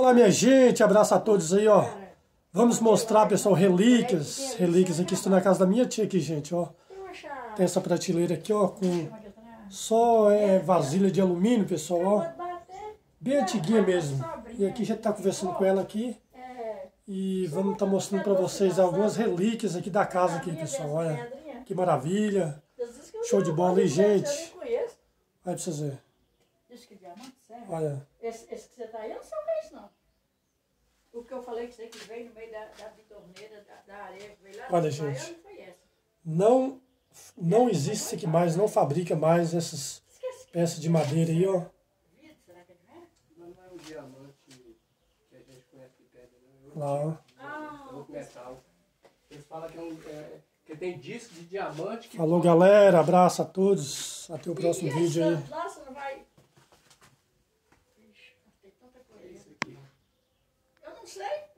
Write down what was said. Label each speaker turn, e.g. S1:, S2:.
S1: Olá, minha gente, abraço a todos aí, ó. Vamos mostrar, pessoal, relíquias aqui. Estou na casa da minha tia aqui, gente, ó. Tem essa prateleira aqui, ó, com só vasilha de alumínio, pessoal, ó. Bem antiguinha mesmo. E aqui a gente tá conversando com ela aqui. E vamos estar mostrando para vocês algumas relíquias aqui da casa aqui, pessoal. Olha, que maravilha. Show de bola aí, gente. Olha pra vocês verem. Olha.
S2: Esse que você tá aí, eu não sei o que é isso, não. O que eu falei que você que veio no meio da bitorneira, da areia, que veio lá.
S1: Olha, gente. Não existe aqui mais, não fabrica mais essas peças de madeira aí, ó.
S2: Será que é de ver?
S3: Não é um diamante que a gente conhece de pedra, né?
S1: Lá, ó.
S3: É um metal. Eles falam que tem disco de diamante que...
S1: Falou, galera. Abraço a todos. Até o próximo vídeo aí.
S2: Nossa, não vai... Ixi, tem tanta coisa.
S3: É isso aqui.
S2: Eu não sei.